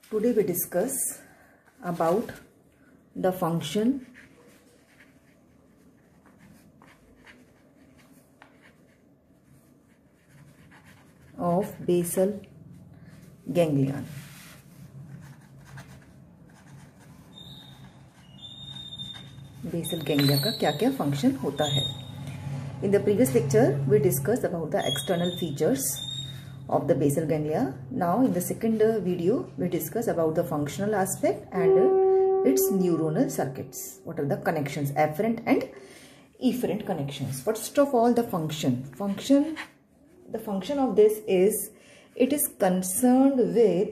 Today we discuss about the function of basal ganglion. Basal ganglia का क्या क्या function होता है. In the previous lecture we discussed about the external features of the basal ganglia. Now in the second video we discuss about the functional aspect and its neuronal circuits. What are the connections, afferent and efferent connections. First of all, the function. The function of this is it is concerned with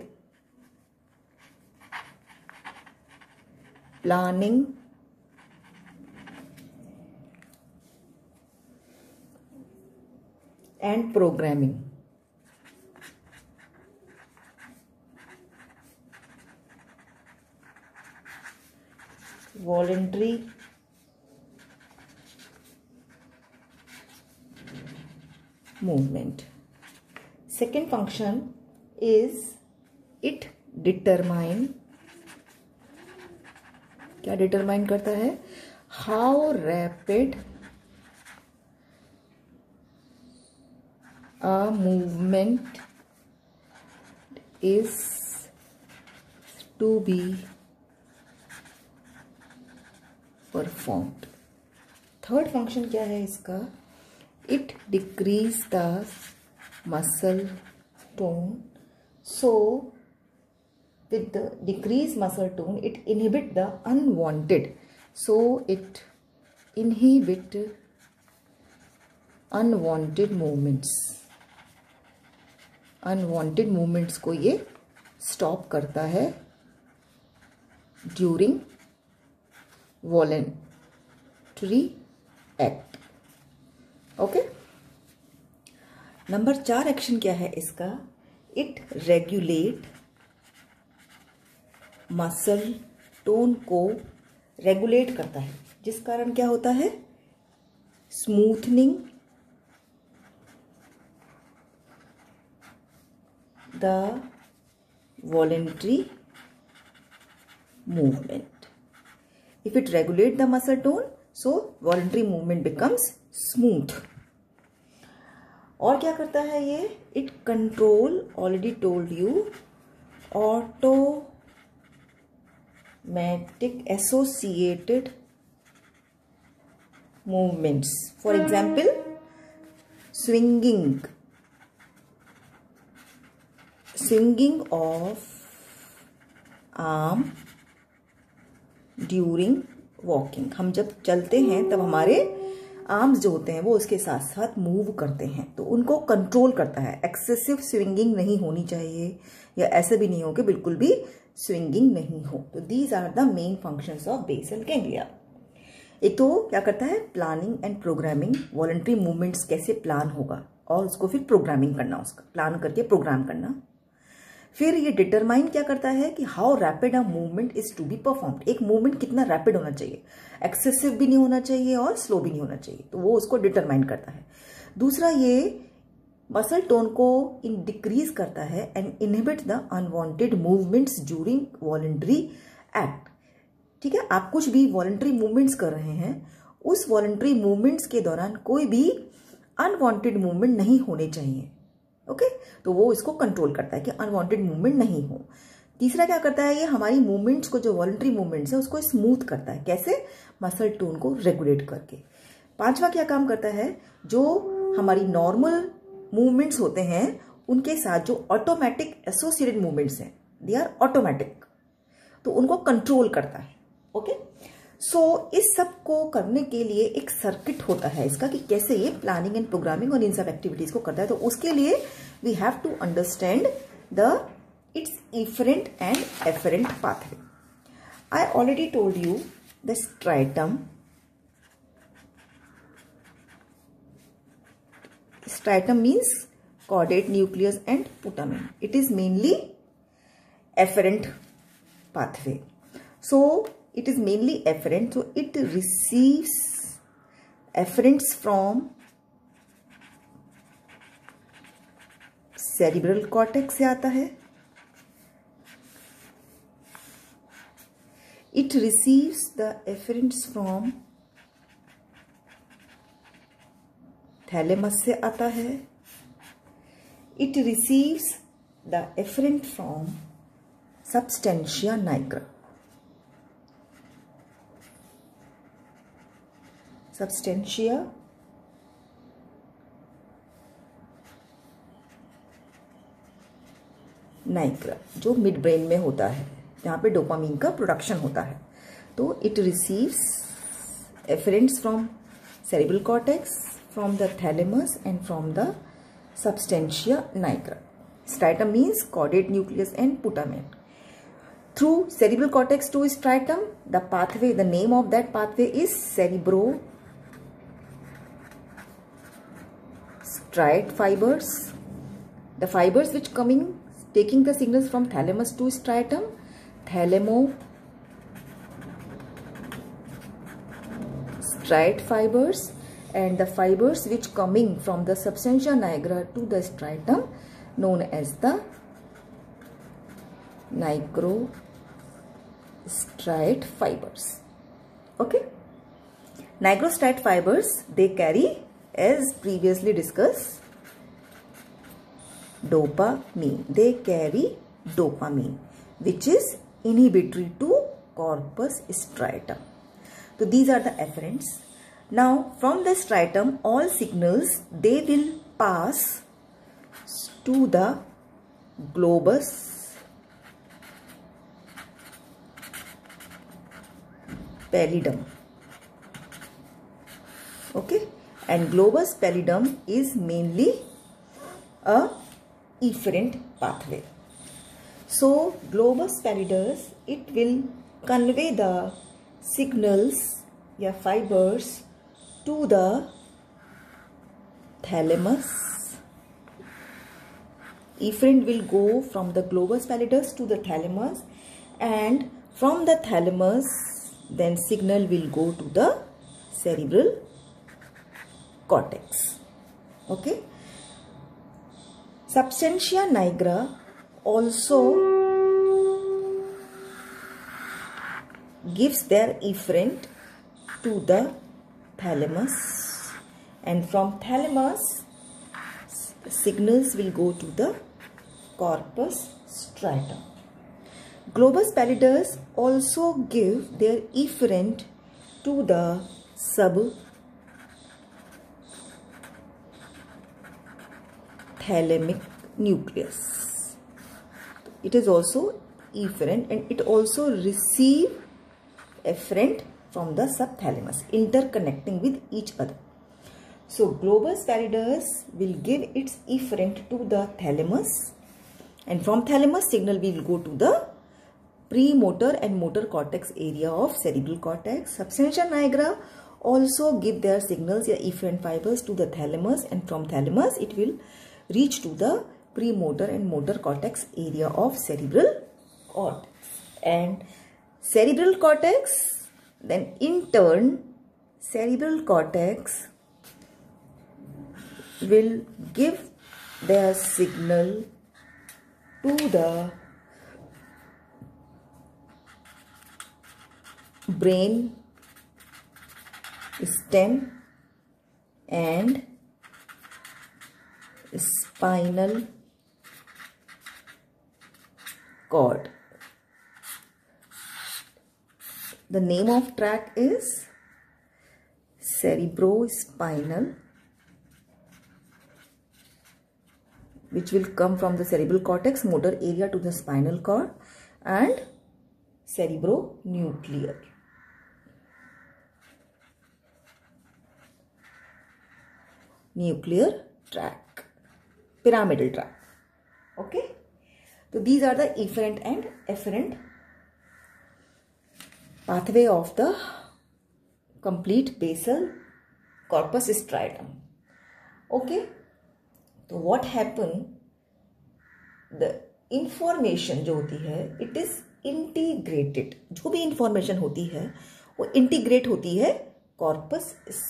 planning and programming. Voluntary movement. Second function is it determine. क्या determine करता है? How rapid a movement is to be performed. Third function क्या है इसका? It decrease the muscle tone. So with the decreased muscle tone, it inhibit the unwanted. So it inhibit unwanted movements. Unwanted movements को ये stop करता है during voluntary act. Okay. Number 4 action क्या है इसका? इट रेगुलेट मसल टोन को regulate करता है, जिस कारण क्या होता है? Smoothening the voluntary movement. If it regulate the muscle tone, so voluntary movement becomes smooth. और क्या करता है ये? It control, already told you, automatic associated movements. For example swinging of arm during walking. हम जब चलते हैं तब हमारे आर्म्स जो होते हैं वो उसके साथ साथ मूव करते हैं, तो उनको कंट्रोल करता है. एक्सेसिव स्विंगिंग नहीं होनी चाहिए, या ऐसे भी नहीं हो कि बिल्कुल भी स्विंगिंग नहीं हो. तो these are the main functions of basal ganglia. एक तो क्या करता है? Planning and programming. Voluntary movements कैसे प्लान होगा और उसको फिर प्रोग्रामिंग करना, उसका प्लान करके प्रोग्राम करना. फिर ये डिटरमाइन क्या करता है कि how rapid a movement is to be performed. एक मूवमेंट कितना रैपिड होना चाहिए, एक्सेसिव भी नहीं होना चाहिए और स्लो भी नहीं होना चाहिए, तो वो उसको डिटरमाइन करता है. दूसरा, ये मसल टोन को डिक्रीज करता है and inhibit the unwanted movements during voluntary act. ठीक है, आप कुछ भी वॉलंटरी मूवमेंट्स कर रहे हैं, उस वॉलंटरी मूवमेंट्स के दौरान कोई भी अनवांटेड मूवमेंट नहीं होने चाहिए. ओके, तो वो इसको कंट्रोल करता है कि अनवांटेड मूवमेंट नहीं हो. तीसरा क्या करता है? ये हमारी मूवमेंट्स को, जो वॉलंटरी मूवमेंट्स है, उसको स्मूथ करता है. कैसे? मसल टोन को रेगुलेट करके. पांचवा क्या काम करता है? जो हमारी नॉर्मल मूवमेंट्स होते हैं उनके साथ जो ऑटोमेटिक एसोसिएटेड मूवमेंट्स हैं, दे आर ऑटोमेटिक, तो उनको कंट्रोल करता है. ओके, सो इस सब को करने के लिए एक सर्किट होता है इसका, कि कैसे ये प्लानिंग एंड प्रोग्रामिंग और इन सब एक्टिविटीज को करता है. तो उसके लिए we have to understand its efferent and afferent pathway. I already told you the striatum. Striatum means caudate, nucleus and putamen. It is mainly afferent pathway. So it is mainly afferent, so it receives afferents from cerebral cortex से आता है, It receives the efferents from thalamus से आता है. It receives the efferent from substantia nigra. Substantia nigra जो midbrain में होता है, जहाँ पे डोपामीन का प्रोडक्शन होता है. तो it receives afferents from cerebral cortex, from the thalamus and from the substantia nigra. Striatum means caudate nucleus and putamen. Through cerebral cortex to striatum, the pathway, the name of that pathway is cerebrostriate fibers. The fibers which taking the signals from thalamus to striatum, thalamostriate fibers, and the fibers which coming from the substantia nigra to the striatum, known as the nigrostriate fibers. Okay, nigrostriate fibers, they carry, as previously discussed, dopamine. They carry dopamine, which is inhibitory to corpus striatum. So these are the efferents. Now from the striatum, all signals, they will pass to the globus pallidum. Okay, and globus pallidum is mainly a efferent pathway. So globus pallidus, it will convey the signals, fibers, to the thalamus. Efferent will go from the globus pallidus to the thalamus, and from the thalamus, then signal will go to the cerebral cortex. Okay. Substantia nigra also gives their efferent to the thalamus, and from thalamus, signals will go to the corpus striatum. Globus pallidus also give their efferent to the subthalamic nucleus. It is also efferent, and it also receive efferent from the subthalamus, interconnecting with each other. So globus pallidus will give its efferent to the thalamus, and from thalamus, signal will go to the premotor and motor cortex area of cerebral cortex. Substantia nigra also give their signals, efferent fibers, to the thalamus, and from thalamus, it will reach to the premotor and motor cortex area of cerebral cortex. And cerebral cortex, then in turn, cerebral cortex will give their signal to the brain stem and spinal cord. The name of track is cerebrospinal, which will come from the cerebral cortex motor area to the spinal cord, and cerebronuclear. Nuclear track, pyramidal track. Okay, so these are the efferent and efferent pathway of the complete basal corpus striatum. Okay, तो what happen, the information जो होती है, it is integrated. जो भी information होती है वो integrate होती है corpus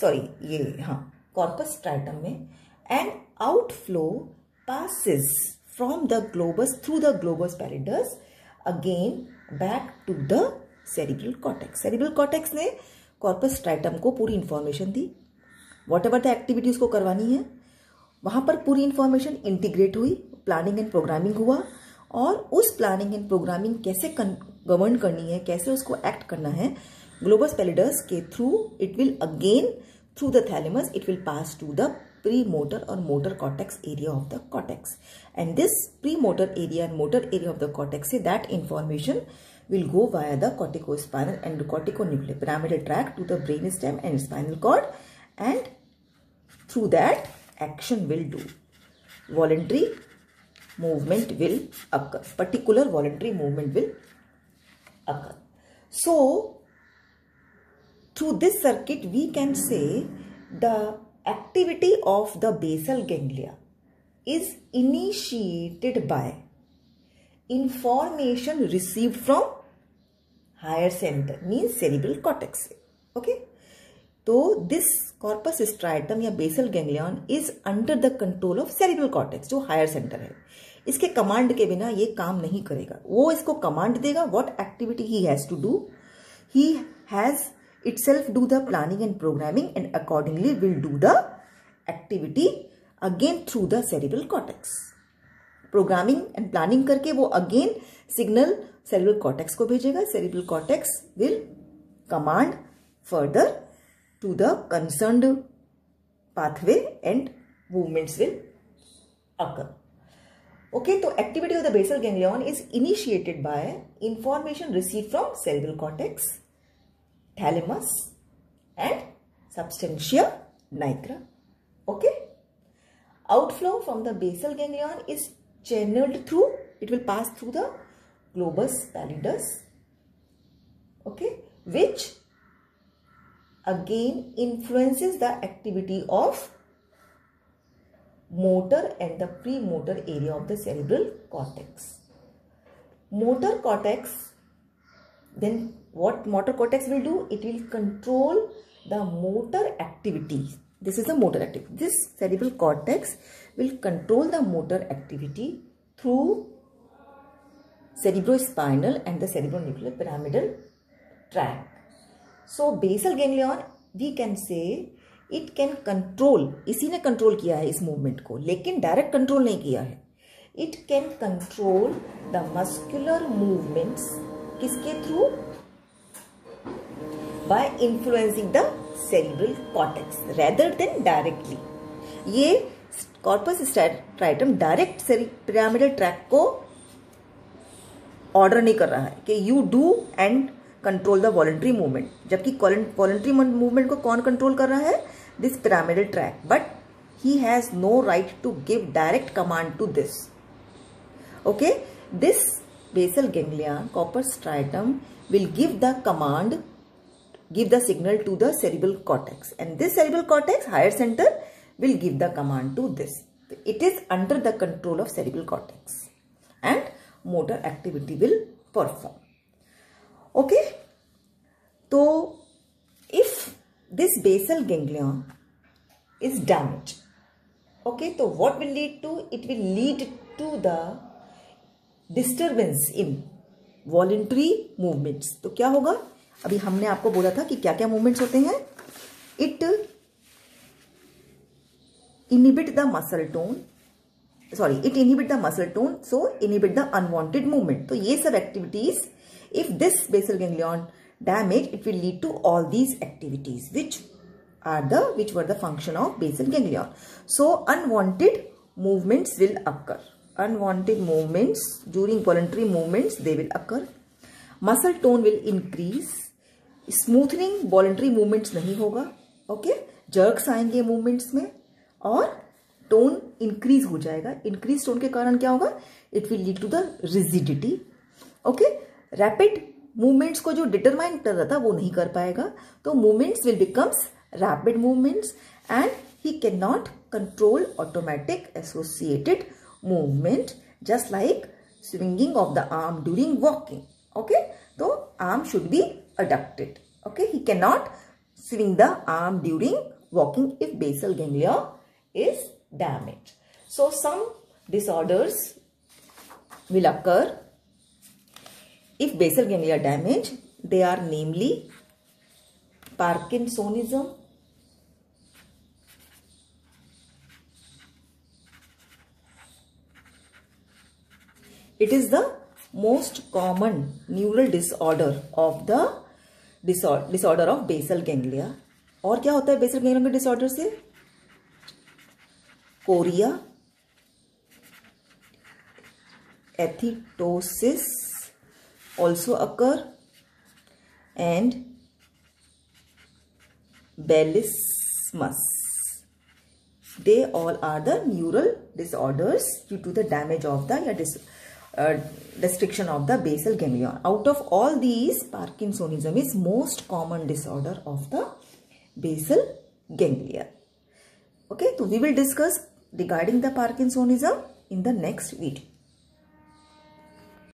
striatum में, and outflow passes from the globus through the globus pallidus again back to the cerebral cortex. Cerebral cortex ने कॉर्पस स्ट्रैटम को पूरी इंफॉर्मेशन दी, वॉट एवर द एक्टिविटी उसको करवानी है, वहां पर पूरी इंफॉर्मेशन इंटीग्रेट हुई, प्लानिंग एंड प्रोग्रामिंग हुआ, और उस प्लानिंग एंड प्रोग्रामिंग कैसे गवर्न करनी है, कैसे उसको एक्ट करना है, ग्लोबस पैलिडस के through it will again through the thalamus it will pass to the pre-motor or motor cortex area of the cortex, and this pre-motor area and motor area of the cortex say that information will go via the corticospinal and corticonuclear pyramidal tract to the brainstem and spinal cord, and through that action will do, voluntary movement will occur, particular voluntary movement will occur. So through this circuit we can say the activity of the basal ganglia is initiated by information received from higher center, means cerebral cortex. Okay, so this corpus striatum या basal ganglion is under the control of cerebral cortex, जो higher center है. इसके command के बिना ये काम नहीं करेगा, वो इसको कमांड देगा what activity he has to do. He has itself do the planning and programming and accordingly will do the activity again through the cerebral cortex. Programming and planning करके वो again signal cerebral cortex को भेजेगा. Cerebral cortex will command further to the concerned pathway and movements will occur. Okay, so activity of the basal ganglion is initiated by information received from cerebral cortex, thalamus and substantia nigra. Okay, outflow from the basal ganglion is channeled through, it will pass through the globus pallidus, okay, which again influences the activity of motor and the premotor area of the cerebral cortex. Motor cortex, then what motor cortex will do? It will control the motor activities. This is the motor activity. This cerebral cortex will control the motor activity through cerebrospinal and the cerebronuclear pyramidal tract. So basal ganglion we can say it can control, इसी ने control किया है इस movement को, लेकिन direct control नहीं किया है. It can control the muscular movements किसके through? By influencing the cerebral cortex rather than directly. ये corpus striatum direct pyramidal tract को ऑर्डर नहीं कर रहा है कि you do and control the voluntary movement, जबकि voluntary movement को कौन कंट्रोल कर रहा है? This pyramidal tract, but he has no right to give direct command to this. Okay, this basal ganglion, corpus striatum will give the command, give the signal to the cerebral cortex, and this cerebral cortex, higher center, will give the command to this. It is under the control of cerebral cortex and motor activity will perform. Okay, so if this basal ganglion is damaged, okay, so what will lead to? It will lead to the disturbance in voluntary movements. तो क्या होगा? अभी हमने आपको बोला था कि क्या क्या मूवमेंट्स होते हैं. It inhibit the muscle tone, sorry, it inhibit the muscle tone, so inhibit the unwanted movement. तो ये सब activities, if this basal ganglion damage, it will lead to all these activities which were the function of basal ganglion. So unwanted movements will occur. Unwanted movements during voluntary movements, they will occur. Muscle tone will increase. Smoothening voluntary movements नहीं होगा. Okay, jerks आएंगे movements में और tone increase हो जाएगा. Increase tone के कारण क्या होगा? It will lead to the rigidity. Okay, rapid movements को जो डिटरमाइन कर रहा था वो नहीं कर पाएगा, तो movements will becomes rapid movements and he can not control automatic associated movement just like swinging of the arm during walking. Okay, तो arm should be adducted. Okay, he cannot swing the arm during walking if basal ganglia is damaged. So some disorders will occur if basal ganglia damage. They are namely Parkinsonism, it is the most common neural disorder of the disorder of basal ganglia. और क्या होता है basal ganglia के disorder से? Chorea, athetosis also occur and Bellismus. They all are the neural disorders due to the damage of the destruction of the basal ganglia. Out of all these, Parkinsonism is most common disorder of the basal ganglia. Okay, so we will discuss regarding the Parkinsonism in the next video.